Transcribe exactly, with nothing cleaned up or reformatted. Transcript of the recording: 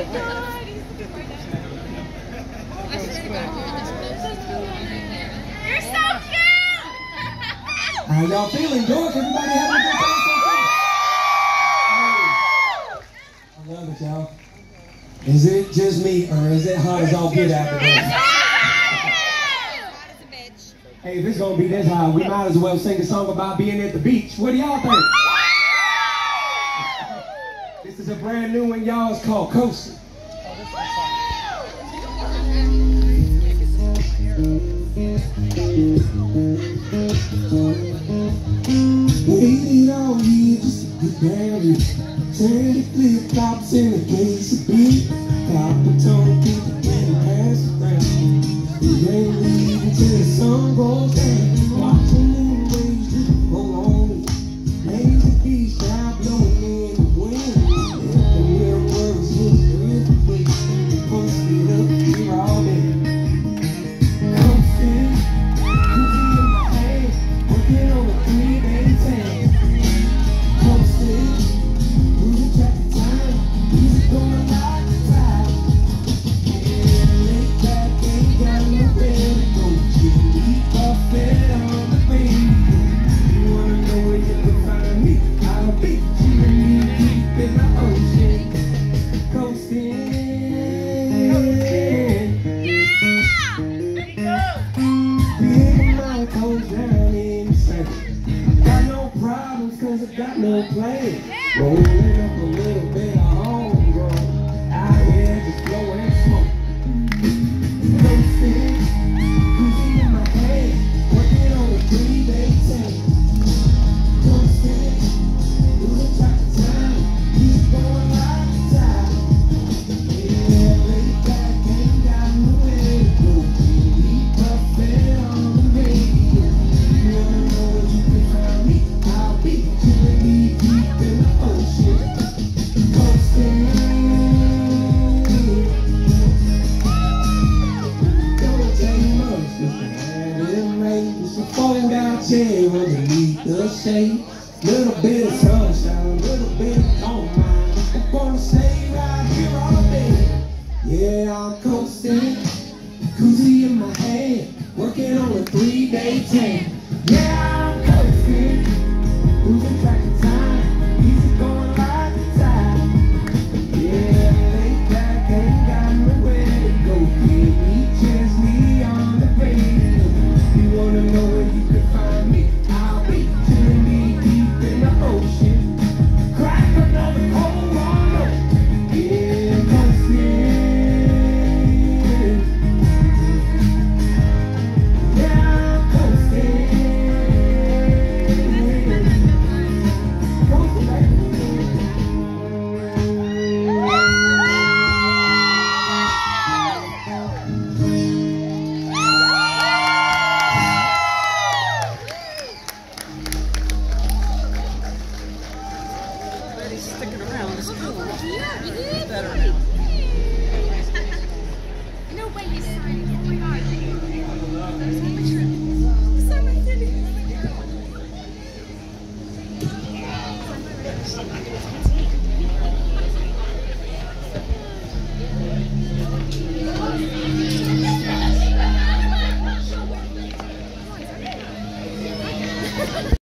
God, he's the I should go You're so cute! How y'all feeling, George? Everybody having a good time so far? I love it, y'all. Is it just me, or is it hot as all get out there? Hey, if it's gonna be this high, we might as well sing a song about being at the beach. What do y'all think? This is a brand new one, y'all. It's called Coastin. Waited all year just to get married. Turn the flip flops in a case of beer. Copper tongue people getting passed around. We ain't leaving till the sun goes down. Watching the waves just roll on me. Lazy beach now blowing in the wind. If the mirrors look good, we posted up here all day. Coastin', cruising in my hand, working on a three-day tan. Coastin', losing track of time, music going like the tide. Yeah, laid back, ain't got nowhere to go. Chili buffet on the radio. You wanna know where you can find me? I'll be chilling me deep in the ocean. Coastin'. Got no problems cause I got no plan. Rolling up a little bit of homegrown. Out here just blowing smoke. Coastin', cruising in my hand, working on a three-day tan. Coastin', losing track of time, keep going like the tide. Yeah, laid back, ain't got nowhere to go. Eat buffet on the radio. You wanna know where you can find me? I'll be chilling me deep in the ocean. Coastin'. Don't tell you much, just a habit rain. Just a falling down chair underneath the shade. Little bit of sunshine, little bit of don't mind. I'm gonna stay right here all day. Yeah, I'm coastin', koozie in my hand, working on a three-day tan. Yeah, I'm coastin', losing track of time, music going like the tide. Yeah, laid back, ain't got nowhere to go. Give me, chance me on the radio. You wanna know where you can find me? I'll be chilling me deep in the ocean. Crack another cold one up. Yeah, coastin'. Sticking around is cool. Yeah, you did. Better now. No way you signed it. Oh my God. Someone did it.